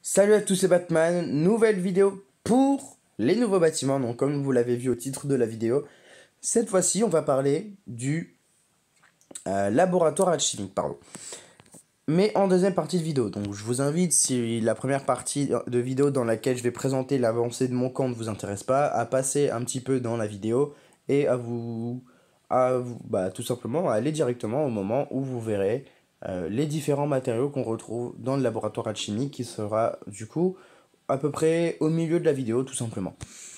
Salut à tous, c'est Batman, nouvelle vidéo pour les nouveaux bâtiments. Donc comme vous l'avez vu au titre de la vidéo, cette fois-ci on va parler du laboratoire alchimique, pardon. Mais en deuxième partie de vidéo. Donc je vous invite, si la première partie de vidéo dans laquelle je vais présenter l'avancée de mon camp ne vous intéresse pas, à passer un petit peu dans la vidéo et tout simplement à aller directement au moment où vous verrez les différents matériaux qu'on retrouve dans le laboratoire alchimique qui sera du coup à peu près au milieu de la vidéo tout simplement.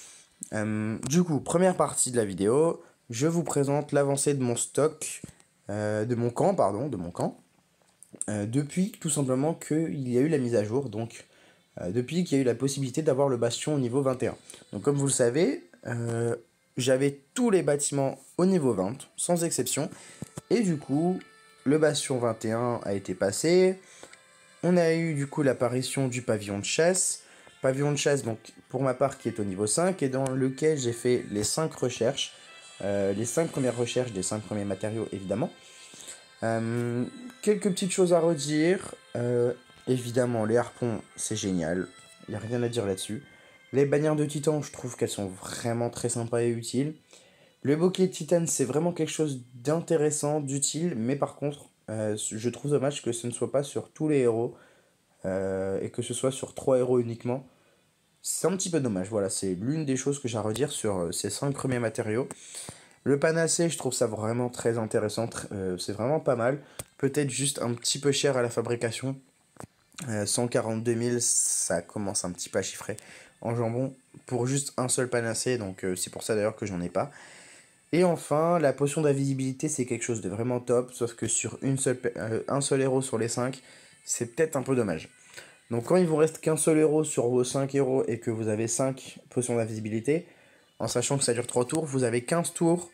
Du coup, première partie de la vidéo, je vous présente l'avancée de mon stock, de mon camp, pardon, de mon camp. Depuis tout simplement qu'il y a eu la mise à jour, donc depuis qu'il y a eu la possibilité d'avoir le bastion au niveau 21. Donc comme vous le savez, j'avais tous les bâtiments au niveau 20, sans exception, et du coup, le bastion 21 a été passé, on a eu du coup l'apparition du pavillon de chasse donc pour ma part qui est au niveau 5 et dans lequel j'ai fait les 5 recherches, les 5 premières recherches des 5 premiers matériaux évidemment. Euh, Quelques petites choses à redire. Évidemment, les harpons, c'est génial. Il n'y a rien à dire là-dessus. Les bannières de titan, je trouve qu'elles sont vraiment très sympas et utiles. Le bouclier de titane, c'est vraiment quelque chose d'intéressant, d'utile, mais par contre, je trouve dommage que ce ne soit pas sur tous les héros et que ce soit sur 3 héros uniquement. C'est un petit peu dommage, voilà, c'est l'une des choses que j'ai à redire sur ces 5 premiers matériaux. Le panacée, je trouve ça vraiment très intéressant, c'est vraiment pas mal. Peut-être juste un petit peu cher à la fabrication. 142 000, ça commence un petit peu à chiffrer en jambon pour juste un seul panacée, donc c'est pour ça d'ailleurs que j'en ai pas. Et enfin, la potion d'invisibilité, c'est quelque chose de vraiment top, sauf que sur un seul héros sur les 5, c'est peut-être un peu dommage. Donc quand il vous reste qu'un seul héros sur vos 5 héros et que vous avez 5 potions d'invisibilité, en sachant que ça dure 3 tours, vous avez 15 tours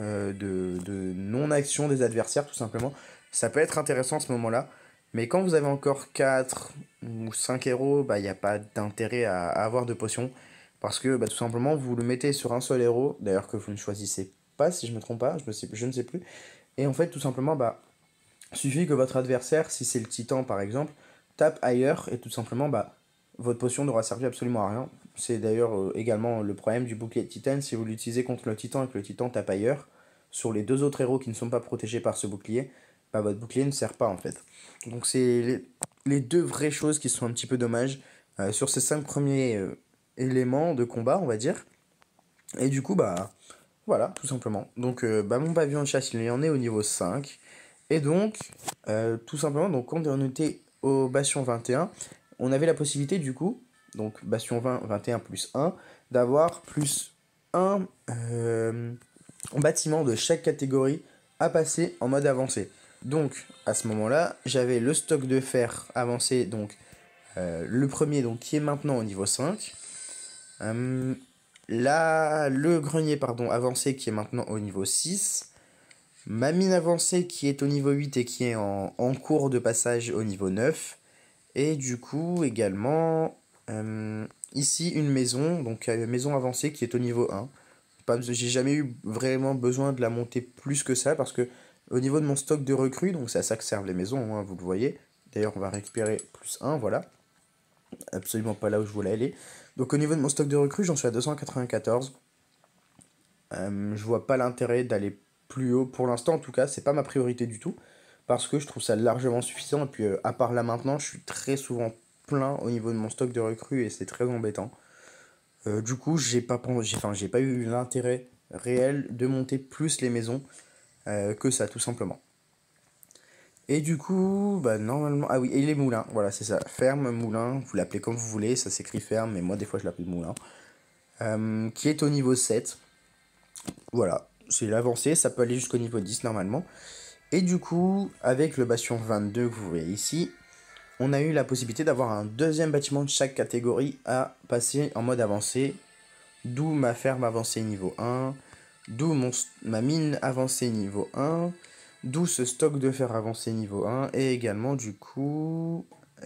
de non-action des adversaires tout simplement. Ça peut être intéressant à ce moment-là, mais quand vous avez encore 4 ou 5 héros, bah il n'y a pas d'intérêt à avoir de potions, parce que bah, tout simplement vous le mettez sur un seul héros, d'ailleurs que vous ne choisissez pas si je me trompe pas, je ne sais plus, et en fait tout simplement bah suffit que votre adversaire, si c'est le titan par exemple, tape ailleurs et tout simplement bah votre potion n'aura servi absolument à rien. C'est d'ailleurs également le problème du bouclier de titane. Si vous l'utilisez contre le titan et que le titan tape ailleurs, sur les deux autres héros qui ne sont pas protégés par ce bouclier, bah votre bouclier ne sert pas en fait. Donc c'est les deux vraies choses qui sont un petit peu dommages sur ces 5 premiers éléments de combat, on va dire. Et du coup, bah voilà, tout simplement. Donc bah, mon pavillon de chasse, il en est au niveau 5. Et donc, tout simplement, donc quand on était au Bastion 21, on avait la possibilité du coup, donc Bastion 20, 21 plus 1, d'avoir plus un bâtiment de chaque catégorie à passer en mode avancé. Donc, à ce moment-là, j'avais le stock de fer avancé, donc le premier donc, qui est maintenant au niveau 5. Là, le grenier pardon, avancé qui est maintenant au niveau 6. Ma mine avancée qui est au niveau 8 et qui est en cours de passage au niveau 9. Et du coup, également, ici, une maison, donc maison avancée qui est au niveau 1. J'ai jamais eu vraiment besoin de la monter plus que ça parce que au niveau de mon stock de recrues, donc c'est à ça que servent les maisons, hein, vous le voyez. D'ailleurs, on va récupérer plus 1, voilà. Absolument pas là où je voulais aller. Donc au niveau de mon stock de recrues, j'en suis à 294. Je vois pas l'intérêt d'aller plus haut pour l'instant, en tout cas, c'est pas ma priorité du tout. Parce que je trouve ça largement suffisant. Et puis, à part là maintenant, je suis très souvent plein au niveau de mon stock de recrues et c'est très embêtant. Du coup, j'ai pas eu l'intérêt réel de monter plus les maisons que ça, tout simplement. Et du coup, bah normalement. Ah oui, et les moulins, voilà, c'est ça. Ferme, moulin, vous l'appelez comme vous voulez, ça s'écrit ferme, mais moi des fois je l'appelle moulin. Qui est au niveau 7. Voilà, c'est l'avancée, ça peut aller jusqu'au niveau 10 normalement. Et du coup, avec le bastion 22 que vous voyez ici, on a eu la possibilité d'avoir un deuxième bâtiment de chaque catégorie à passer en mode avancé. D'où ma ferme avancée niveau 1, d'où ma mine avancée niveau 1, d'où ce stock de fer avancé niveau 1, et également du coup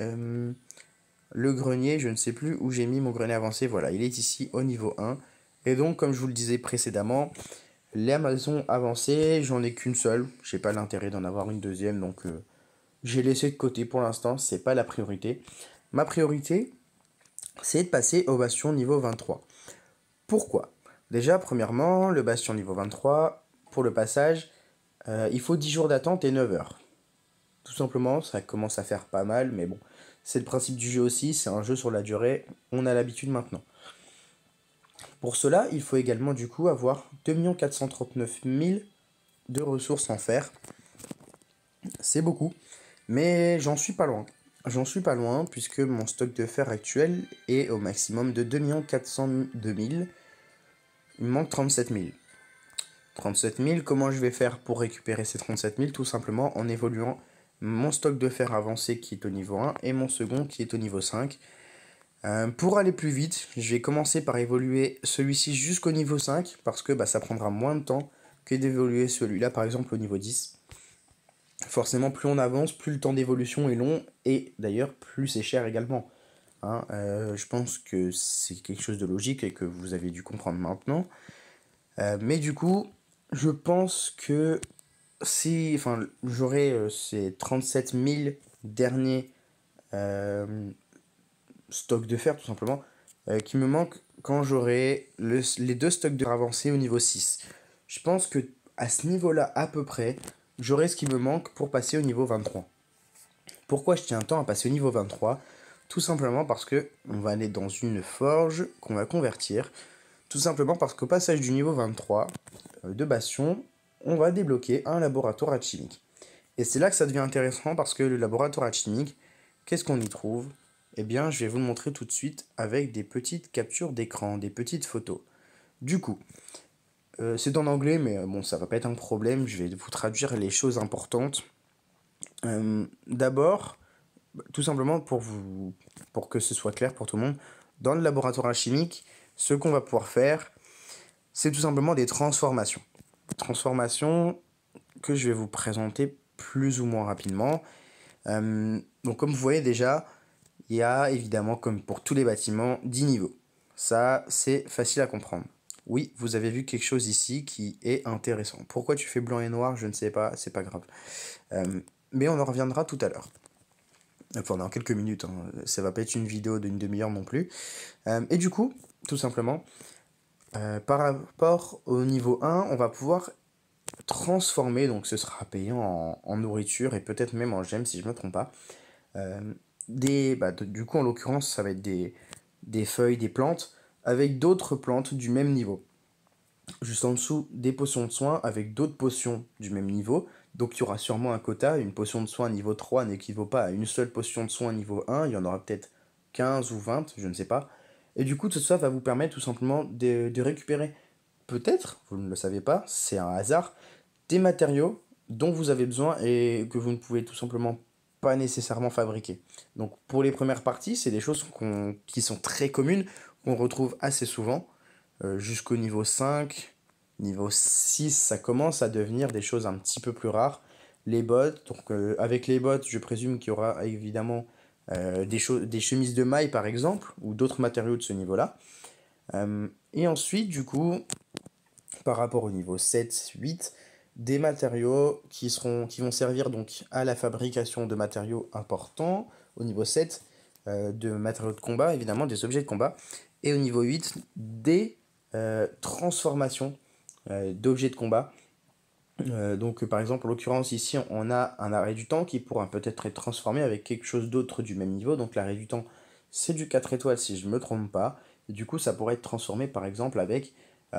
le grenier, je ne sais plus où j'ai mis mon grenier avancé, voilà, il est ici au niveau 1. Et donc, comme je vous le disais précédemment, les maisons avancées, j'en ai qu'une seule. J'ai pas l'intérêt d'en avoir une deuxième, donc j'ai laissé de côté pour l'instant, c'est pas la priorité. ma priorité, c'est de passer au bastion niveau 23. Pourquoi? Déjà, premièrement, le bastion niveau 23, pour le passage, il faut 10 jours d'attente et 9 heures. Tout simplement, ça commence à faire pas mal, mais bon, c'est le principe du jeu aussi, c'est un jeu sur la durée, on a l'habitude maintenant. Pour cela, il faut également du coup avoir 2 439 000 de ressources en fer. C'est beaucoup, mais j'en suis pas loin. J'en suis pas loin puisque mon stock de fer actuel est au maximum de 2 402 000. Il me manque 37 000. 37 000, comment je vais faire pour récupérer ces 37 000? Tout simplement en évoluant mon stock de fer avancé qui est au niveau 1 et mon second qui est au niveau 5. Pour aller plus vite, je vais commencer par évoluer celui-ci jusqu'au niveau 5 parce que ça prendra moins de temps que d'évoluer celui-là par exemple au niveau 10. Forcément, plus on avance, plus le temps d'évolution est long et d'ailleurs plus c'est cher également. Je pense que c'est quelque chose de logique et que vous avez dû comprendre maintenant. Mais du coup, je pense que si, j'aurai ces 37 000 derniers stocks de fer tout simplement qui me manquent quand j'aurai les deux stocks de fer avancés au niveau 6. Je pense que à ce niveau-là à peu près, j'aurai ce qui me manque pour passer au niveau 23. Pourquoi je tiens tant à passer au niveau 23? Tout simplement parce que on va aller dans une forge qu'on va convertir. Tout simplement parce qu'au passage du niveau 23 de Bastion, on va débloquer un laboratoire alchimique. Et c'est là que ça devient intéressant parce que le laboratoire alchimique, qu'est-ce qu'on y trouve? Eh bien, je vais vous le montrer tout de suite avec des petites captures d'écran, des petites photos. Du coup, c'est en anglais, mais bon, ça va pas être un problème, je vais vous traduire les choses importantes. D'abord, tout simplement pour que ce soit clair pour tout le monde, dans le laboratoire alchimique, ce qu'on va pouvoir faire, c'est tout simplement des transformations. Transformations que je vais vous présenter plus ou moins rapidement. Donc comme vous voyez déjà, il y a évidemment, comme pour tous les bâtiments, 10 niveaux. Ça, c'est facile à comprendre. Oui, vous avez vu quelque chose ici qui est intéressant. Pourquoi tu fais blanc et noir, je ne sais pas, c'est pas grave. Mais on en reviendra tout à l'heure. Enfin, dans quelques minutes, ça va pas être une vidéo d'une demi-heure non plus. Et du coup, tout simplement, par rapport au niveau 1, on va pouvoir transformer, donc ce sera payant en nourriture et peut-être même en gemmes si je ne me trompe pas. Du coup, en l'occurrence, ça va être des feuilles, des plantes, avec d'autres plantes du même niveau. Juste en dessous, des potions de soins avec d'autres potions du même niveau. Donc il y aura sûrement un quota. Une potion de soin niveau 3 n'équivaut pas à une seule potion de soin niveau 1. Il y en aura peut-être 15 ou 20, je ne sais pas. Et du coup, tout ça va vous permettre tout simplement de récupérer, peut-être, vous ne le savez pas, c'est un hasard, des matériaux dont vous avez besoin et que vous ne pouvez tout simplement pas nécessairement fabriquer. Donc pour les premières parties, c'est des choses qui sont très communes, qu'on retrouve assez souvent. Jusqu'au niveau 5, niveau 6, ça commence à devenir des choses un petit peu plus rares. Les bottes, donc avec les bottes, je présume qu'il y aura évidemment des chemises de maille par exemple, ou d'autres matériaux de ce niveau-là. Et ensuite, du coup, par rapport au niveau 7, 8, des matériaux qui vont servir donc à la fabrication de matériaux importants. Au niveau 7, de matériaux de combat, évidemment, des objets de combat. Et au niveau 8, des transformations d'objets de combat. Donc par exemple, en l'occurrence ici, on a un arrêt du temps qui pourra peut-être être transformé avec quelque chose d'autre du même niveau. Donc l'arrêt du temps, c'est du 4 étoiles si je ne me trompe pas. Et du coup, ça pourrait être transformé par exemple avec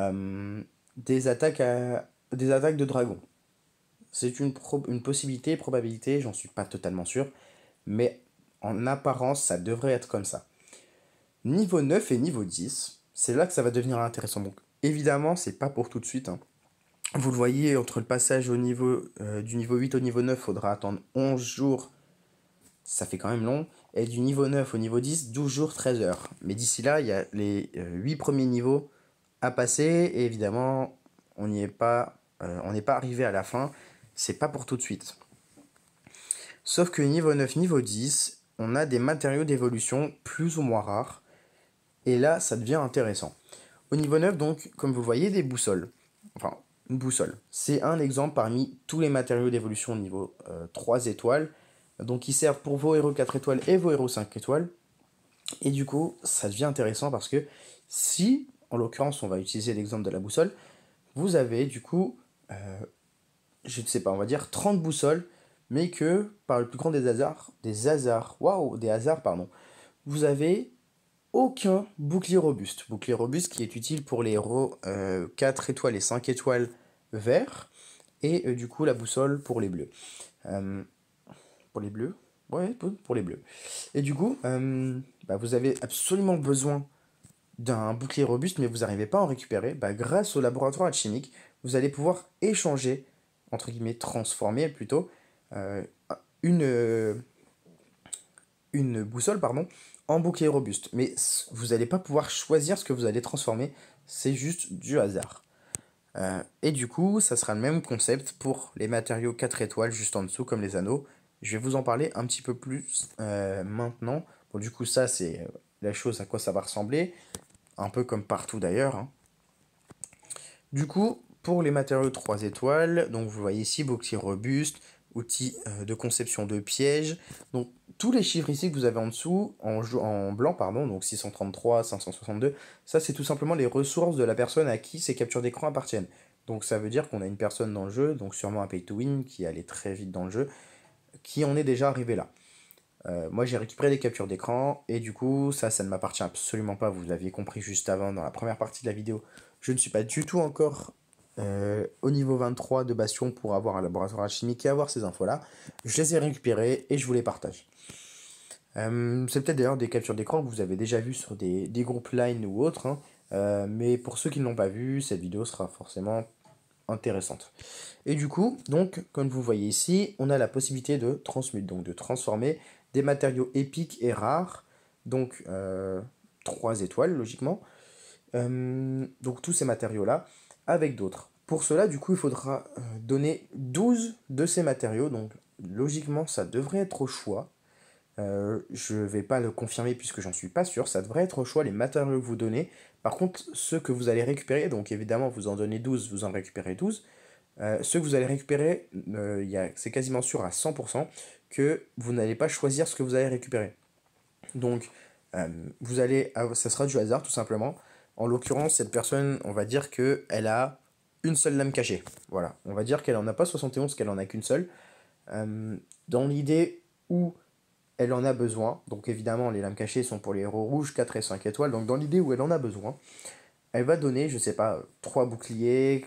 des attaques de dragon. C'est une possibilité, probabilité, j'en suis pas totalement sûr. Mais en apparence, ça devrait être comme ça. Niveau 9 et niveau 10, c'est là que ça va devenir intéressant. Donc évidemment, c'est pas pour tout de suite. Vous le voyez, entre le passage du niveau 8 au niveau 9, il faudra attendre 11 jours. Ça fait quand même long. Et du niveau 9 au niveau 10, 12 jours, 13 heures. Mais d'ici là, il y a les 8 premiers niveaux à passer. Et évidemment, on n'est pas arrivé à la fin. C'est pas pour tout de suite. Sauf que niveau 9, niveau 10, on a des matériaux d'évolution plus ou moins rares. Et là, ça devient intéressant. Au niveau 9, donc, comme vous voyez, des boussoles. Enfin, une boussole. C'est un exemple parmi tous les matériaux d'évolution au niveau 3 étoiles. Donc, qui servent pour vos héros 4 étoiles et vos héros 5 étoiles. Et du coup, ça devient intéressant parce que si, en l'occurrence, on va utiliser l'exemple de la boussole, vous avez du coup, je ne sais pas, on va dire 30 boussoles, mais que par le plus grand des hasards, pardon, vous avez aucun bouclier robuste. Bouclier robuste qui est utile pour les héros 4 étoiles et 5 étoiles verts, et du coup la boussole pour les bleus. Euh, pour les bleus. Ouais, pour les bleus. Et du coup, bah, vous avez absolument besoin d'un bouclier robuste, mais vous n'arrivez pas à en récupérer. Bah, grâce au laboratoire alchimique, vous allez pouvoir échanger, entre guillemets, transformer plutôt, euh, une, euh, une boussole, pardon, en bouclier robuste. Mais vous n'allez pas pouvoir choisir ce que vous allez transformer, c'est juste du hasard. Et du coup, ça sera le même concept pour les matériaux 4 étoiles juste en dessous, comme les anneaux. Je vais vous en parler un petit peu plus maintenant. Bon, du coup, ça, c'est la chose à quoi ça va ressembler. Un peu comme partout d'ailleurs, hein. Du coup, pour les matériaux 3 étoiles, donc vous voyez ici, bouclier robuste, outil de conception de pièges. Donc, tous les chiffres ici que vous avez en dessous, en blanc, pardon, donc 633, 562, ça c'est tout simplement les ressources de la personne à qui ces captures d'écran appartiennent. Donc ça veut dire qu'on a une personne dans le jeu, donc sûrement un pay to win qui allait très vite dans le jeu, qui en est déjà arrivé là. Moi j'ai récupéré des captures d'écran et du coup ça ne m'appartient absolument pas, vous l'aviez compris juste avant dans la première partie de la vidéo. Je ne suis pas du tout encore au niveau 23 de Bastion pour avoir un laboratoire alchimique et avoir ces infos là. Je les ai récupérées et je vous les partage. C'est peut-être d'ailleurs des captures d'écran que vous avez déjà vues sur des groupes Line ou autres, hein. Mais pour ceux qui ne l'ont pas vu, cette vidéo sera forcément intéressante. Et du coup, donc, comme vous voyez ici, on a la possibilité de transmuter, donc de transformer des matériaux épiques et rares, donc 3 étoiles logiquement, donc tous ces matériaux-là, avec d'autres. Pour cela, du coup, il faudra donner 12 de ces matériaux, donc logiquement, ça devrait être au choix. Je vais pas le confirmer puisque j'en suis pas sûr, ça devrait être au choix les matériaux que vous donnez. Par contre, ceux que vous allez récupérer, donc évidemment vous en donnez 12, vous en récupérez 12. Ceux que vous allez récupérer, c'est quasiment sûr à 100% que vous n'allez pas choisir ce que vous allez récupérer. Donc, ça sera du hasard tout simplement. En l'occurrence, cette personne, on va dire qu'elle a une seule lame cachée. Voilà, on va dire qu'elle en a pas 71, qu'elle en a qu'une seule. Dans l'idée où elle en a besoin, donc évidemment les lames cachées sont pour les héros rouges 4 et 5 étoiles, donc dans l'idée où elle en a besoin, elle va donner, je sais pas, 3 boucliers,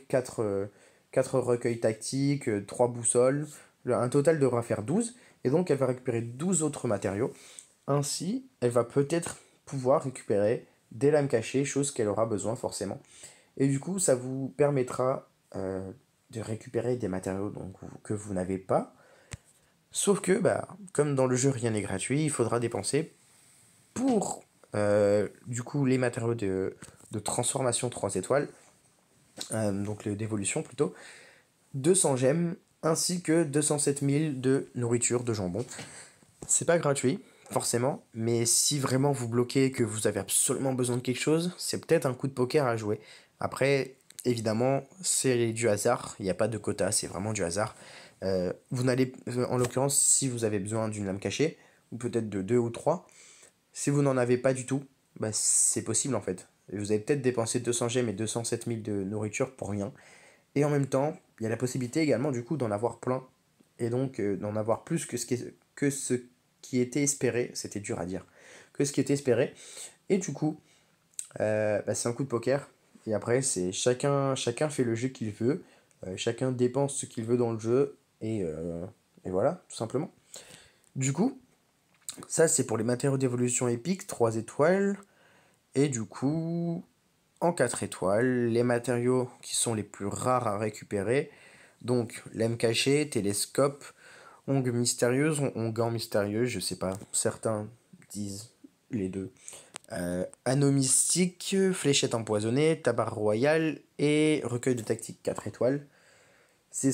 4 recueils tactiques, 3 boussoles. Un total devra faire 12. Et donc, elle va récupérer 12 autres matériaux. Ainsi, elle va peut-être pouvoir récupérer des lames cachées, chose qu'elle aura besoin forcément. Et du coup, ça vous permettra de récupérer des matériaux donc, que vous n'avez pas. Sauf que, bah, comme dans le jeu, rien n'est gratuit, il faudra dépenser pour du coup les matériaux de transformation 3 étoiles, donc d'évolution plutôt, 200 gemmes ainsi que 207 000 de nourriture de jambon. C'est pas gratuit, forcément, mais si vraiment vous bloquez et que vous avez absolument besoin de quelque chose, c'est peut-être un coup de poker à jouer. Après, évidemment, c'est du hasard, il n'y a pas de quota, c'est vraiment du hasard. Vous n'allez, en l'occurrence, si vous avez besoin d'une lame cachée, ou peut-être de 2 ou 3, si vous n'en avez pas du tout, bah c'est possible en fait. Vous avez peut-être dépensé 200 gemmes et 207 000 de nourriture pour rien. Et en même temps, il y a la possibilité également du coup d'en avoir plein. Et donc d'en avoir plus que ce qui était espéré. C'était dur à dire. Que ce qui était espéré. Et du coup, bah, c'est un coup de poker. Et après, c'est chacun fait le jeu qu'il veut. Chacun dépense ce qu'il veut dans le jeu. Et voilà, tout simplement. Du coup, ça c'est pour les matériaux d'évolution épique, 3 étoiles. Et du coup, en 4 étoiles, les matériaux qui sont les plus rares à récupérer. Donc, lame cachée, télescope, ongle mystérieuse, onguent mystérieuse, je sais pas, certains disent les deux. Anneau mystique, fléchette empoisonnée, tabac royal et recueil de tactique 4 étoiles. Ces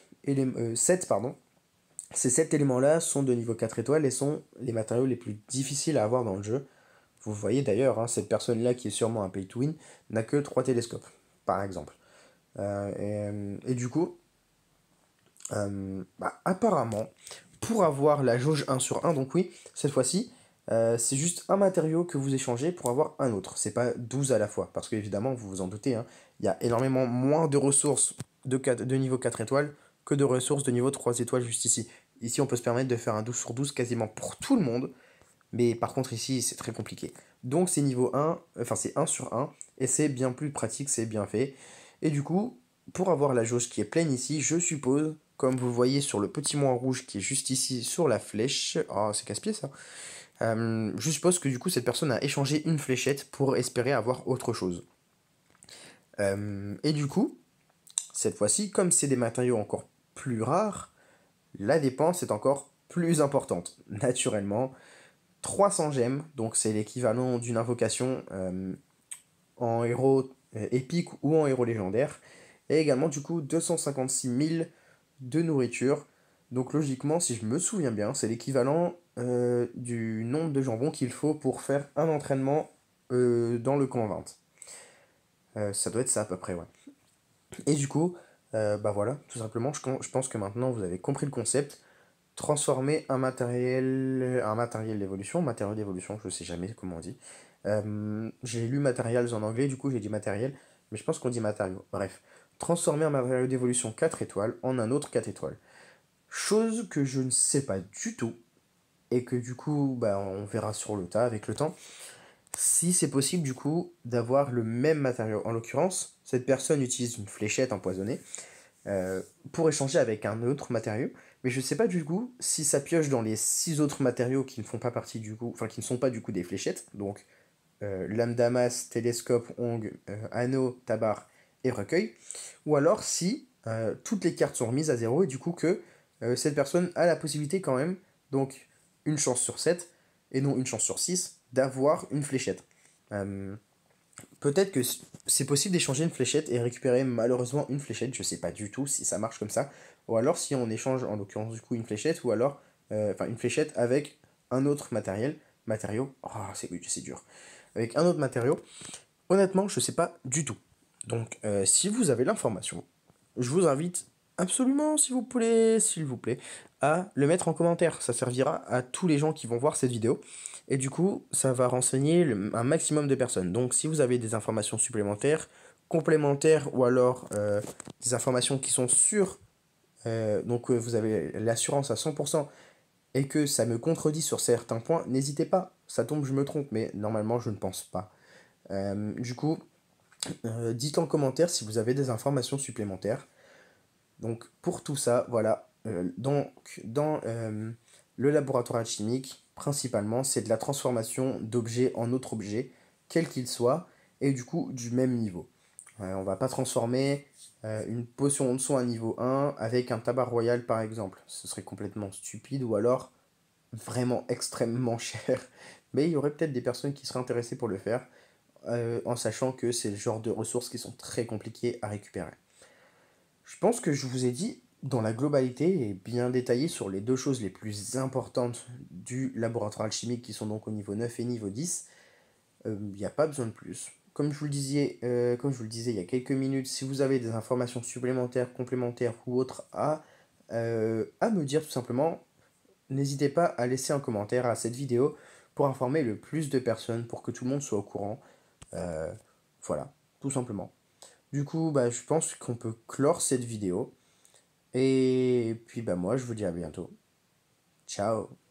7 pardon. Ces 7 éléments-là sont de niveau 4 étoiles et sont les matériaux les plus difficiles à avoir dans le jeu. Vous voyez d'ailleurs, hein, cette personne-là qui est sûrement un pay to win n'a que 3 télescopes, par exemple. Et du coup, apparemment, pour avoir la jauge 1 sur 1, donc oui, cette fois-ci, C'est juste un matériau que vous échangez pour avoir un autre. C'est pas 12 à la fois. Parce qu'évidemment, vous vous en doutez, hein, il y a énormément moins de ressources de niveau 4 étoiles que de ressources de niveau 3 étoiles juste ici. Ici, on peut se permettre de faire un 12 sur 12 quasiment pour tout le monde. Mais par contre, ici, c'est très compliqué. Donc, c'est niveau 1, enfin, c'est 1 sur 1. Et c'est bien plus pratique, c'est bien fait. Et du coup, pour avoir la jauge qui est pleine ici, je suppose, comme vous voyez sur le petit moins rouge qui est juste ici sur la flèche. Oh, c'est casse-pied ça. Je suppose que du coup, cette personne a échangé une fléchette pour espérer avoir autre chose. Et du coup, cette fois-ci, comme c'est des matériaux encore plus rares, la dépense est encore plus importante. Naturellement, 300 gemmes, donc c'est l'équivalent d'une invocation en héros épique ou en héros légendaire. Et également, du coup, 256 000 de nourriture. Donc logiquement, si je me souviens bien, c'est l'équivalent du nombre de jambons qu'il faut pour faire un entraînement dans le camp 20. Ça doit être ça à peu près, ouais. Et du coup, bah voilà, tout simplement, je pense que maintenant vous avez compris le concept. Transformer un matériel d'évolution, matériau d'évolution, je sais jamais comment on dit. J'ai lu matériels en anglais, du coup j'ai dit matériel, mais je pense qu'on dit matériau. Bref, transformer un matériau d'évolution 4 étoiles en un autre 4 étoiles. Chose que je ne sais pas du tout, et que du coup, bah, on verra sur le tas avec le temps, si c'est possible du coup d'avoir le même matériau. En l'occurrence, cette personne utilise une fléchette empoisonnée pour échanger avec un autre matériau, mais je sais pas du coup si ça pioche dans les 6 autres matériaux qui ne font pas partie du coup, enfin qui ne sont pas du coup des fléchettes, donc lame damas, télescope, ongle, anneau, tabar et recueil, ou alors si toutes les cartes sont remises à zéro et du coup que cette personne a la possibilité quand même, donc une chance sur 7 et non une chance sur 6 d'avoir une fléchette. Euh, Peut-être que c'est possible d'échanger une fléchette et récupérer malheureusement une fléchette, je sais pas du tout si ça marche comme ça, ou alors si on échange en l'occurrence du coup une fléchette, ou alors enfin une fléchette avec un autre matériau, oh c'est dur, avec un autre matériau, honnêtement je sais pas du tout. Donc si vous avez l'information, je vous invite absolument s'il vous plaît, à le mettre en commentaire, ça servira à tous les gens qui vont voir cette vidéo. Et du coup, ça va renseigner un maximum de personnes. Donc si vous avez des informations supplémentaires, complémentaires ou alors des informations qui sont sûres, donc vous avez l'assurance à 100% et que ça me contredit sur certains points, n'hésitez pas. Ça tombe, je me trompe, mais normalement je ne pense pas. Du coup, dites en commentaire si vous avez des informations supplémentaires. Donc pour tout ça, voilà, dans le laboratoire alchimique, principalement, c'est de la transformation d'objets en autres objets, quels qu'ils soient, et du coup du même niveau. On va pas transformer une potion de soin à niveau 1 avec un tabac royal par exemple. Ce serait complètement stupide ou alors vraiment extrêmement cher. Mais il y aurait peut-être des personnes qui seraient intéressées pour le faire, en sachant que c'est le genre de ressources qui sont très compliquées à récupérer. Je pense que je vous ai dit dans la globalité et bien détaillé sur les deux choses les plus importantes du laboratoire alchimique qui sont donc au niveau 9 et niveau 10. Il n'y a pas besoin de plus. Comme je vous le disais il y a quelques minutes, si vous avez des informations supplémentaires, complémentaires ou autres à me dire tout simplement, n'hésitez pas à laisser un commentaire à cette vidéo pour informer le plus de personnes, pour que tout le monde soit au courant. Euh, voilà, tout simplement. Du coup, bah, je pense qu'on peut clore cette vidéo. Et puis, bah, moi, je vous dis à bientôt. Ciao.